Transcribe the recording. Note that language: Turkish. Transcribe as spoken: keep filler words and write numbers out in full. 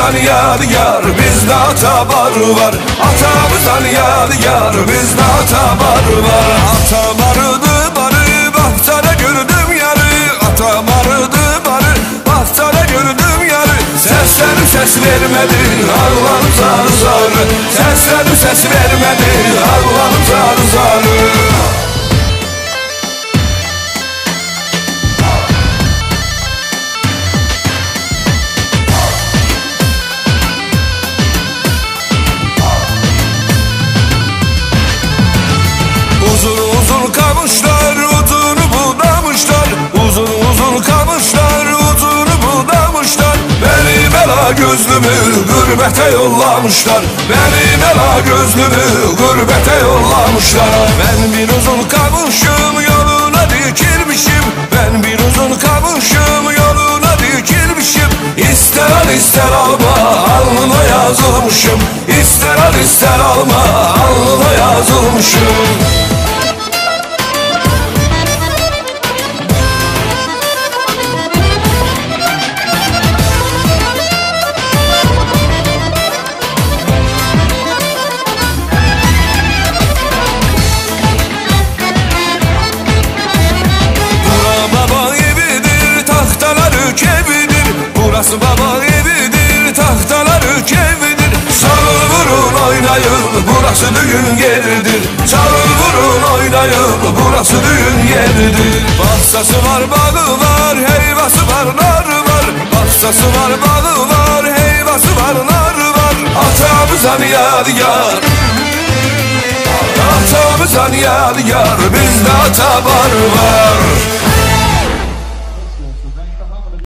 Atamızdan yadigar bizde atabar var. Atamızdan yadigar bizde atabar var. Atam arıdı barı bahtara gördüm yarı. Atam arıdı barı bahtara gördüm yarı. Sesler ses vermedi Allah'ım zarı zarı. Sesler ses vermedi Allah'ım zarı zarı. Uzun uzun kamışlar, uzunu budamışlar. Uzun uzun kamışlar, uzunu budamışlar. Beni bela gözlümü gurbete yollamışlar. Beni bela gözlümü gurbete yollamışlar. Ben bir uzun kamışım yoluna dikilmişim. Ben bir uzun kamışım yoluna dikilmişim. İster al ister alma alnına yazılmışım. İster al ister alma alnına yazılmışım. Burası baba evidir, tahtalar kevidir. Çalın vurun oynayın, burası düğün yeridir. Çalın vurun oynayın, burası düğün yeridir. Bahçesi var, bağı var, heyvası var, narı var. Bahçesi var, bağı var, heyvası var, narı var. Atamızdan yadigar, atamızdan yadigar bizde atabar var.